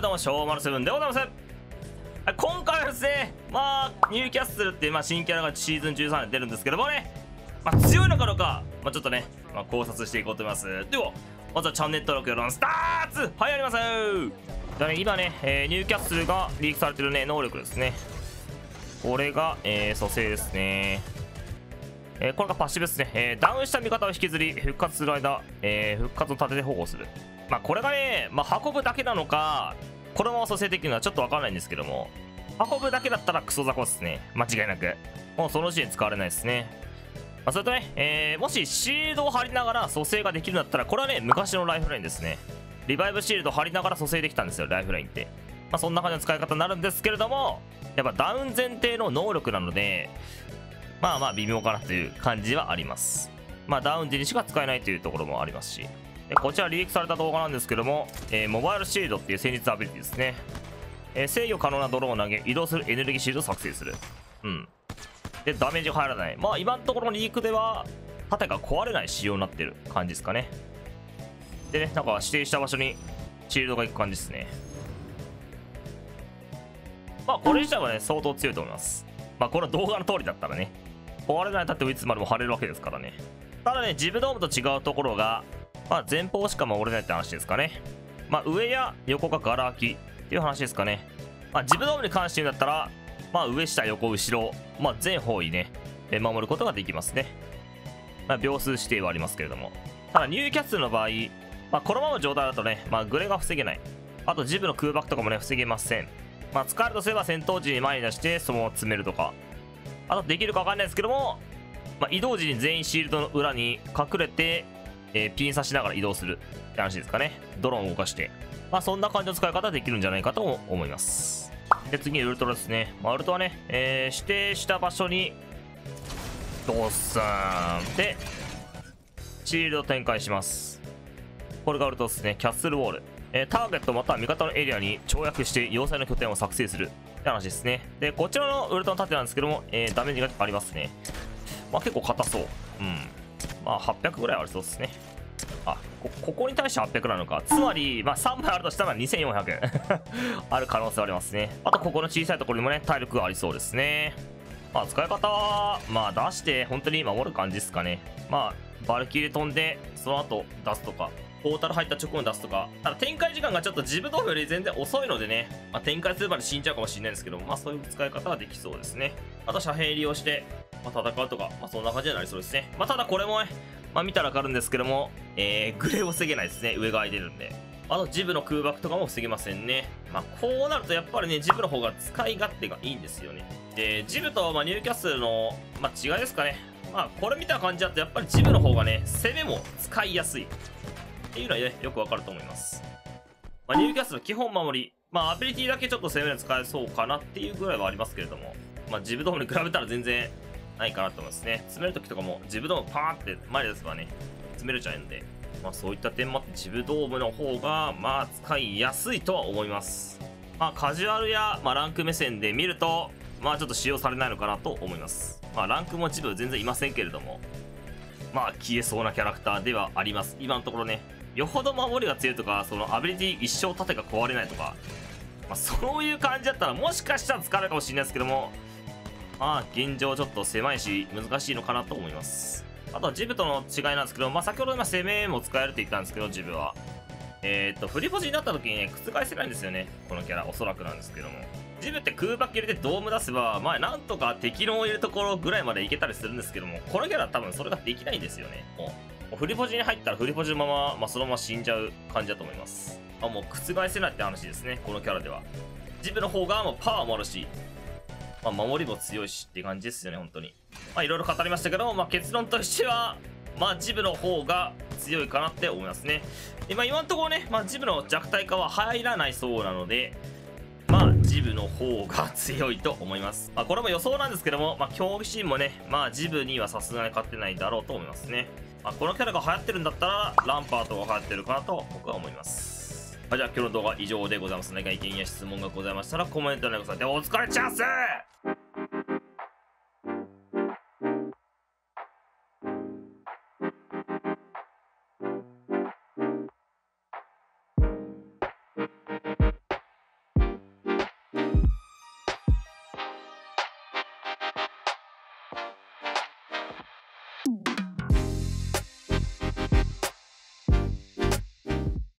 どうも、しょうまる7でございます。今回はですね、ニューキャッスルっていう、新キャラがシーズン13で出るんですけどもね、強いのかどうか、ちょっとね、考察していこうと思います。では、まずはチャンネル登録よろしくスターツはい、やりますじゃあね、今ね、ニューキャッスルがリークされてるね、能力ですね。これが、蘇生ですね。これがパッシブですね。ダウンした味方を引きずり、復活する間、復活の盾で保護する。これがね、運ぶだけなのか、このまま蘇生できるのはちょっとわからないんですけども、運ぶだけだったらクソ雑魚ですね。間違いなく。もうその時点使われないですね。それとね、もしシールドを貼りながら蘇生ができるんだったら、これはね、昔のライフラインですね。リバイブシールドを貼りながら蘇生できたんですよ、ライフラインって。そんな感じの使い方になるんですけれども、やっぱダウン前提の能力なので、微妙かなという感じはあります。ダウン時にしか使えないというところもありますし。こちらリークされた動画なんですけども、モバイルシールドっていう戦術アビリティですね。制御可能なドローンを投げ、移動するエネルギーシールドを作成する。で、ダメージが入らない。今のところのリークでは、盾が壊れない仕様になってる感じですかね。でね、なんか指定した場所にシールドが行く感じですね。これ自体はね、相当強いと思います。この動画の通りだったらね、壊れない盾をいつまでも貼れるわけですからね。ただね、ジブドームと違うところが、前方しか守れないって話ですかね。上や横がガラ空きっていう話ですかね。ジブドームに関して言うんだったら、上下横後ろ、全方位ね、守ることができますね。秒数指定はありますけれども。ただニューキャッスルの場合、このままの状態だとね、グレが防げない。あとジブの空爆とかもね、防げません。使えるとすれば戦闘時に前に出してそのまま詰めるとか。あとできるか分かんないですけども、移動時に全員シールドの裏に隠れて、ピン刺しながら移動するって話ですかね。ドローンを動かして。そんな感じの使い方できるんじゃないかと思います。で、次にウルトラですね。ウルトラね、指定した場所に、ドッサーンで、シールドを展開します。これがウルトラですね。キャッスルウォール。ターゲットまたは味方のエリアに跳躍して要塞の拠点を作成するって話ですね。で、こちらのウルトラの盾なんですけども、ダメージがありますね。結構硬そう。800ぐらいありそうですね。ここに対して800なのか。つまり、3枚あるとしたら2400ある可能性はありますね。あと、ここの小さいところにもね、体力がありそうですね。使い方は、出して本当に守る感じですかね。バルキリー飛んで、その後出すとか、ポータル入った直後に出すとか。ただ展開時間がちょっとジブドームより全然遅いのでね、展開するまで死んじゃうかもしれないんですけども、そういう使い方はできそうですね。あと、遮蔽利用して、戦うとか、そんな感じになりそうですね。ただこれもね、見たら分かるんですけども、グレを防げないですね。上が空いてるんで。あと、ジブの空爆とかも防げませんね。こうなるとやっぱりね、ジブの方が使い勝手がいいんですよね。で、ジブと、ニューキャッスルの、違いですかね。これ見た感じだとやっぱりジブの方がね、攻めも使いやすい。っていうのはね、よくわかると思います。ニューキャッスル基本守り。アビリティだけちょっと攻めで使えそうかなっていうぐらいはありますけれども。ジブドームに比べたら全然ないかなと思いますね。詰めるときとかもジブドームパーンって前に出せばね、詰めれちゃうんで。そういった点もあってジブドームの方が、使いやすいとは思います。カジュアルや、ランク目線で見ると、ちょっと使用されないのかなと思います。ランクもジブ全然いませんけれども。消えそうなキャラクターではあります。今のところね。よほど守りが強いとか、そのアビリティ一生盾が壊れないとか、そういう感じだったらもしかしたら使えるかもしれないですけども、現状ちょっと狭いし難しいのかなと思います。あとはジブとの違いなんですけど、先ほど今攻めも使えるって言ったんですけど、ジブは。振りポジになった時にね、覆せないんですよね。このキャラ、おそらくなんですけども。ジブって空爆入れてドーム出せば、なんとか敵のいるところぐらいまでいけたりするんですけども、このキャラは多分それができないんですよね。もう振りポジに入ったら振りポジのまま、そのまま死んじゃう感じだと思います。もう覆せないって話ですね、このキャラでは。ジブの方がもうパワーもあるし、守りも強いしっていう感じですよね、本当に。いろいろ語りましたけど、結論としては、ジブの方が強いかなって思いますね。で、今のところね、ジブの弱体化は入らないそうなので、ジブの方が強いと思います。これも予想なんですけども、競技シーンもね、ジブにはさすがに勝ってないだろうと思いますね。このキャラが流行ってるんだったら、ランパートが流行ってるかなと僕は思います。じゃあ今日の動画は以上でございます。何か意見や質問がございましたらコメント欄にください。お疲れチャンス。 した。